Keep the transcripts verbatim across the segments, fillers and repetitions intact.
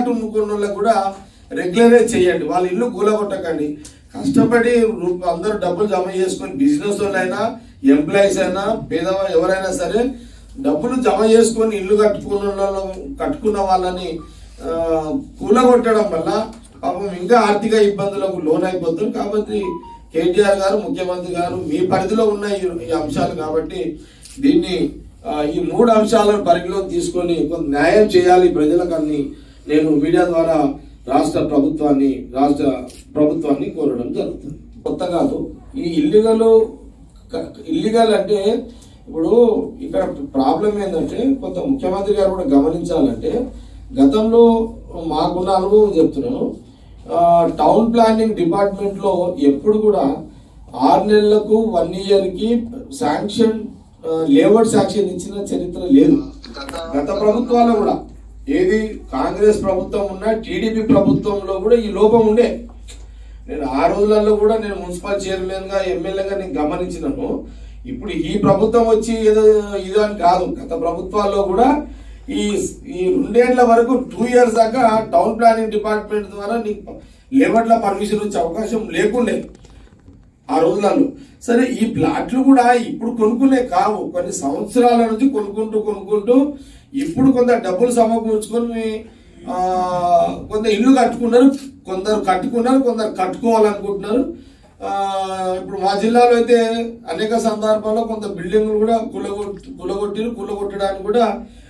వాళ్ళకు కూడా రెగ్యులరైజ్ చేయండి. వాళ్ళ ఇల్లు కూలగొట్టకండి. కష్టపడి అందరూ డబ్బులు జమ చేసుకొని బిజినెస్ వాళ్ళైనా ఎంప్లాయీస్ అయినా పేదవా ఎవరైనా సరే డబ్బులు జమ చేసుకొని ఇల్లు కట్టుకున్న కట్టుకున్న వాళ్ళని కూలగొట్టడం వల్ల పాపం ఇంకా ఆర్థిక ఇబ్బందులకు లోన్ అయిపోతారు. కాబట్టి కేటీఆర్ గారు ముఖ్యమంత్రి గారు మీ పరిధిలో ఉన్న ఈ అంశాలు కాబట్టి దీన్ని ఈ మూడు అంశాలను పరిగణలోకి తీసుకొని కొంత న్యాయం చేయాలి ప్రజలకు అని నేను మీడియా ద్వారా రాష్ట్ర ప్రభుత్వాన్ని రాష్ట్ర ప్రభుత్వాన్ని కోరడం జరుగుతుంది. కొత్త కాదు ఈ ఇల్లీగల్ ఇల్లీగల్ అంటే ఇప్పుడు ఇక్కడ ప్రాబ్లం ఏంటంటే కొంత ముఖ్యమంత్రి గారు కూడా గమనించాలంటే గతంలో మాకున్న అనుభవం చెప్తున్నాను. టౌన్ ప్లానింగ్ డిపార్ట్మెంట్ లో ఎప్పుడు కూడా ఆరు నెలలకు వన్ ఇయర్ కి శాంక్షన్ లేఅవుట్ శాంక్షన్ ఇచ్చిన చరిత్ర లేదు. గత ప్రభుత్వాల్లో కూడా ఏది కాంగ్రెస్ ప్రభుత్వం ఉన్నా టీడీపీ ప్రభుత్వంలో కూడా ఈ లోపం ఉండే. నేను ఆ రోజులలో కూడా నేను మున్సిపల్ చైర్మన్ గా ఎమ్మెల్యేగా నేను గమనించినాను. ఇప్పుడు ఈ ప్రభుత్వం వచ్చి ఏదో ఇదో అని కాదు, గత ప్రభుత్వాల్లో కూడా ఈ ఈ రెండేళ్ల వరకు టూ ఇయర్స్ దాకా టౌన్ ప్లానింగ్ డిపార్ట్మెంట్ ద్వారా నీకు లేఅవుట్ల పర్మిషన్ వచ్చే అవకాశం లేకుండే ఆ రోజులలో. సరే ఈ ప్లాట్లు కూడా ఇప్పుడు కొనుక్కునే కావు, కొన్ని సంవత్సరాల నుంచి కొనుక్కుంటూ కొనుక్కుంటూ ఇప్పుడు కొంత డబ్బులు సమకూర్చుకొని ఆ కొంత ఇల్లు కట్టుకున్నారు, కొందరు కట్టుకున్నారు, కొందరు కట్టుకోవాలనుకుంటున్నారు. ఆ ఇప్పుడు మా జిల్లాలో అయితే అనేక సందర్భాల్లో కొంత బిల్డింగ్లు కూడా కూలగొట్టి కూలగొట్టిరు కూలగొట్టడానికి కూడా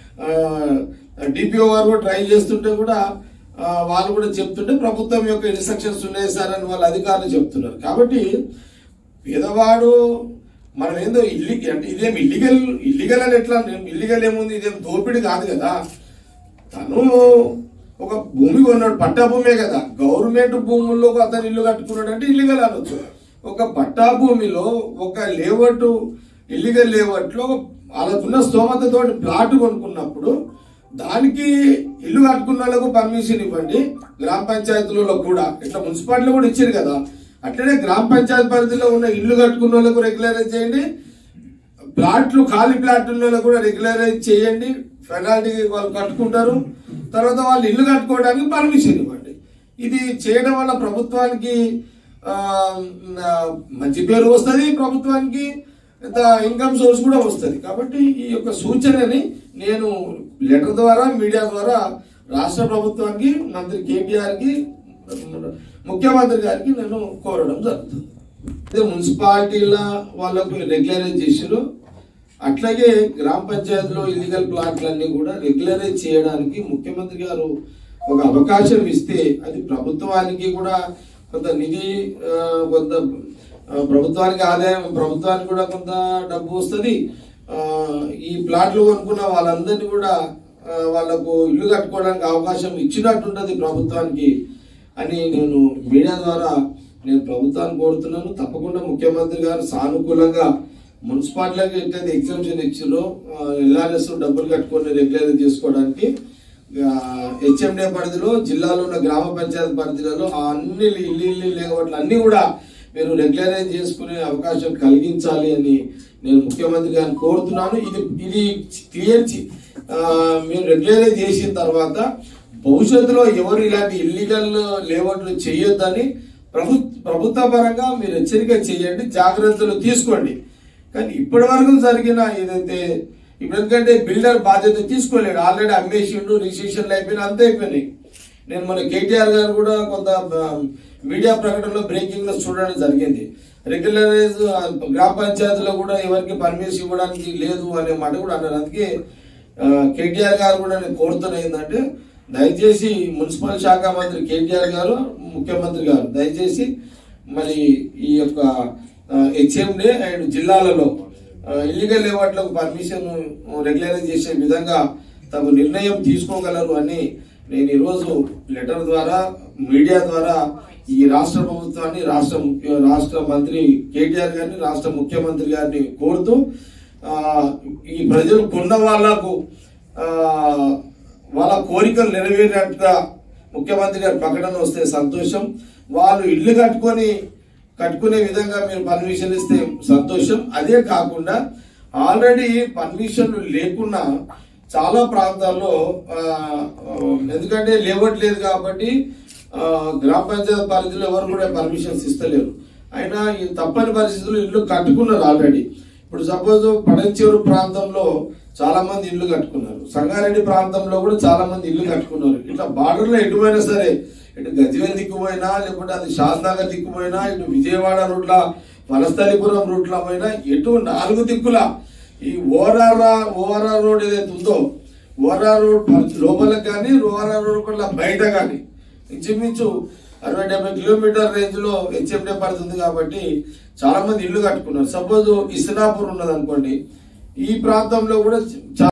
డిపిఓ గారు కూడా ట్రై చేస్తుంటే కూడా వాళ్ళు కూడా చెప్తుంటే ప్రభుత్వం యొక్క ఇన్స్ట్రక్షన్స్ ఉన్నాయి సార్ అని వాళ్ళ అధికారులు చెప్తున్నారు. కాబట్టి పేదవాడు మనం ఏందో ఇల్లి అంటే ఇదేం ఇల్లీగల్ ఇల్లీగల్ అని ఎట్లా ఇల్లీగల్ ఏముంది, ఇదేం దోపిడీ కాదు కదా. తను ఒక భూమి కొన్నాడు, పట్టా భూమే కదా. గవర్నమెంట్ భూముల్లో అతను ఇల్లు కట్టుకున్నాడు అంటే ఇల్లీగల్ అనొచ్చు. ఒక పట్టా భూమిలో ఒక లేఅవుట్ ఇల్లీగల్ లేఅవుట్ లో వాళ్ళకున్న స్తోమతతో ప్లాట్ కొనుక్కున్నప్పుడు దానికి ఇల్లు కట్టుకున్న వాళ్ళకు పర్మిషన్ ఇవ్వండి. గ్రామ పంచాయతీలలో కూడా ఇట్లా మున్సిపాలిటీలో కూడా ఇచ్చారు కదా, అట్లనే గ్రామ పంచాయతీ పరిధిలో ఉన్న ఇల్లు కట్టుకున్న వాళ్ళకు రెగ్యులరైజ్ చేయండి. ప్లాట్లు ఖాళీ ప్లాట్ ఉన్న వాళ్ళకు కూడా రెగ్యులరైజ్ చేయండి. పెనాల్టీ వాళ్ళు కట్టుకుంటారు, తర్వాత వాళ్ళు ఇల్లు కట్టుకోవడానికి పర్మిషన్ ఇవ్వండి. ఇది చేయడం వల్ల ప్రభుత్వానికి మంచి పేరు వస్తుంది, ప్రభుత్వానికి ఇన్కమ్ సోర్స్ కూడా వస్తుంది. కాబట్టి ఈ యొక్క సూచనని నేను లెటర్ ద్వారా మీడియా ద్వారా రాష్ట్ర ప్రభుత్వానికి మంత్రి కేటీఆర్ కి ముఖ్యమంత్రి గారికి నేను కోరడం జరుగుతుంది. అదే మున్సిపాలిటీల వాళ్ళకు రెగ్యులరైజ్ చేసారు, అట్లాగే గ్రామ పంచాయతీలో ఇల్లీగల్ ప్లాట్లన్నీ కూడా రెగ్యులరైజ్ చేయడానికి ముఖ్యమంత్రి గారు ఒక అవకాశం ఇస్తే అది ప్రభుత్వానికి కూడా కొంత నిధి కొంత ప్రభుత్వానికి ఆదాయం ప్రభుత్వానికి కూడా కొంత డబ్బు వస్తుంది. ఈ ప్లాట్లు కొనుక్కున్న వాళ్ళందరినీ కూడా వాళ్ళకు ఇల్లు కట్టుకోవడానికి అవకాశం ఇచ్చినట్టుంటది ప్రభుత్వానికి అని నేను మీడియా ద్వారా నేను ప్రభుత్వాన్ని కోరుతున్నాను. తప్పకుండా ముఖ్యమంత్రి గారు సానుకూలంగా మున్సిపాలిటీలకు ఎట్లయితే ఎగ్జామ్షన్ ఇచ్చారో ఎల్ఆర్ఎస్ డబ్బులు కట్టుకొని రెగ్యులరైజ్ చేసుకోవడానికి హెచ్ఎండే పరిధిలో జిల్లాలో ఉన్న గ్రామ పంచాయతీ పరిధిలో అన్ని ఇల్లు ఇల్లు లేకపోతే అన్ని కూడా మీరు రెగ్యులరైజ్ చేసుకునే అవకాశం కలిగించాలి అని నేను ముఖ్యమంత్రి గారిని కోరుతున్నాను. ఇది ఇది క్లియర్ మీరు రెగ్యులరైజ్ చేసిన తర్వాత భవిష్యత్తులో ఎవరు ఇలాంటి ఇల్లీగల్ లేఅవుట్లు చేయొద్దని ప్రభుత్వ ప్రభుత్వ పరంగా మీరు హెచ్చరిక చేయండి, జాగ్రత్తలు తీసుకోండి. కానీ ఇప్పటి వరకు జరిగిన ఏదైతే ఇప్పుడు ఎందుకంటే బిల్డర్ బాధ్యత తీసుకోలేడు, ఆల్రెడీ అమ్మేసిండు, రిజిస్ట్రేషన్లు అయిపోయినా అంతే అయిపోయినాయి. నేను మన కేటీఆర్ గారు కూడా కొంత మీడియా ప్రకటనలో బ్రేకింగ్ లో చూడడం జరిగింది. రెగ్యులరైజ్ గ్రామ పంచాయతీలో కూడా ఎవరికి పర్మిషన్ ఇవ్వడానికి లేదు అనే మాట కూడా అన్నారు. అందుకే కేటీఆర్ గారు కూడా నేను కోరుతున్నా ఏంటంటే దయచేసి మున్సిపల్ శాఖ మంత్రి కేటీఆర్ గారు ముఖ్యమంత్రి గారు దయచేసి మరి ఈ యొక్క హెచ్ఎండే అండ్ జిల్లాలలో ఇల్లీగల్ లేఅవుట్లకు పర్మిషన్ రెగ్యులరైజ్ చేసే విధంగా తగు నిర్ణయం తీసుకోగలరు అని నేను ఈరోజు లెటర్ ద్వారా మీడియా ద్వారా ఈ రాష్ట్ర ప్రభుత్వాన్ని రాష్ట్ర రాష్ట్ర మంత్రి కేటీఆర్ గారిని రాష్ట్ర ముఖ్యమంత్రి గారిని కోరుతూ ఈ ప్రజలు కొన్న వాళ్లకు వాళ్ళ కోరికలు నెరవేరినట్టుగా ముఖ్యమంత్రి గారి ప్రకటన వస్తే సంతోషం. వాళ్ళు ఇల్లు కట్టుకొని కట్టుకునే విధంగా మీరు పర్మిషన్ ఇస్తే సంతోషం. అదే కాకుండా ఆల్రెడీ పర్మిషన్లు లేకున్నా చాలా ప్రాంతాల్లో ఎందుకంటే లేఅవుట్ లేదు కాబట్టి గ్రామ పంచాయతీ పరిధిలో ఎవరు కూడా పర్మిషన్స్ ఇస్తలేరు. అయినా ఈ తప్పని పరిస్థితుల్లో ఇల్లు కట్టుకున్నారు ఆల్రెడీ. ఇప్పుడు సపోజ్ పడంచేరు ప్రాంతంలో చాలా మంది ఇల్లు కట్టుకున్నారు, సంగారెడ్డి ప్రాంతంలో కూడా చాలా మంది ఇల్లు కట్టుకున్నారు. ఇట్లా బార్డర్లో ఎటుపోయినా సరే, ఇటు గజ్వేల్ దిక్కుపోయినా లేకుంటే అది షాద్నగర్ దిక్కుపోయినా, ఇటు విజయవాడ రూట్ల వనస్థలిపురం రూట్ల పోయినా, ఎటు నాలుగు దిక్కుల ఈ ఓఆర్ఆర్ ఓఆర్ఆర్ రోడ్ ఏదైతే ఉందో ఓఆర్ఆర్ రోడ్ లోపలకు కానీ ఓఆర్ఆర్ రోడ్ వల్ల బయట కానీ ఇంచుమించు అరవై డెబ్బై కిలోమీటర్ రేంజ్ లో హెచ్ఎండే పడుతుంది. కాబట్టి చాలా మంది ఇల్లు కట్టుకున్నారు. సపోజ్ ఇస్నాపూర్ ఉన్నది అనుకోండి, ఈ ప్రాంతంలో కూడా